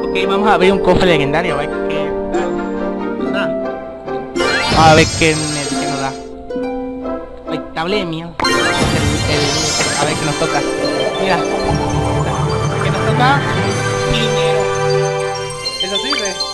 Ok, vamos a abrir un cofre legendario, a ver qué nos da. Vamos a ver qué nos da. Ay, cable de mierda. A ver qué nos toca. Mira. ¿Qué nos toca? Dinero. ¿Eso sirve?